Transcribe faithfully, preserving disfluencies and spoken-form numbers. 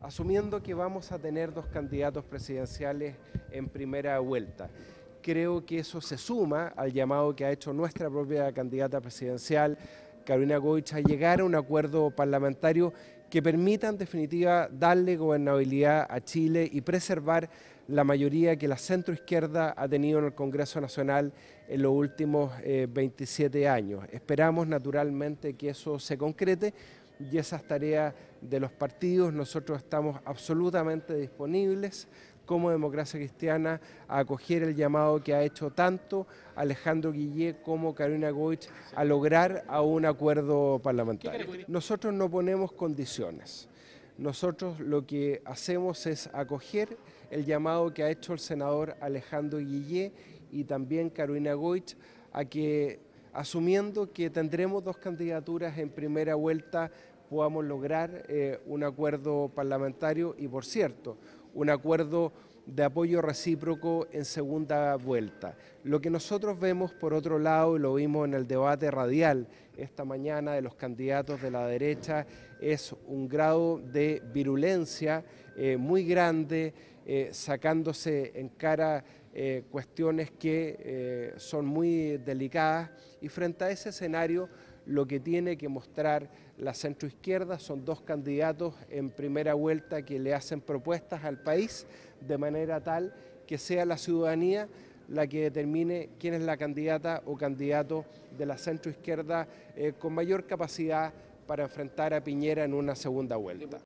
Asumiendo que vamos a tener dos candidatos presidenciales en primera vuelta, creo que eso se suma al llamado que ha hecho nuestra propia candidata presidencial, Carolina Goich, a llegar a un acuerdo parlamentario que permita en definitiva darle gobernabilidad a Chile y preservar la mayoría que la centroizquierda ha tenido en el Congreso Nacional en los últimos eh, veintisiete años. Esperamos naturalmente que eso se concrete y esa es tarea de los partidos. Nosotros estamos absolutamente disponibles como Democracia Cristiana a acoger el llamado que ha hecho tanto Alejandro Guillé como Carolina Goich a lograr a un acuerdo parlamentario. Nosotros no ponemos condiciones. Nosotros lo que hacemos es acoger el llamado que ha hecho el senador Alejandro Guillé y también Carolina Goich a que, asumiendo que tendremos dos candidaturas en primera vuelta, podamos lograr eh, un acuerdo parlamentario y, por cierto, un acuerdo de apoyo recíproco en segunda vuelta. Lo que nosotros vemos, por otro lado, y lo vimos en el debate radial esta mañana de los candidatos de la derecha, es un grado de virulencia eh, muy grande, eh, sacándose en cara eh, cuestiones que eh, son muy delicadas, y frente a ese escenario lo que tiene que mostrar la centroizquierda son dos candidatos en primera vuelta que le hacen propuestas al país de manera tal que sea la ciudadanía la que determine quién es la candidata o candidato de la centroizquierda eh, con mayor capacidad para enfrentar a Piñera en una segunda vuelta.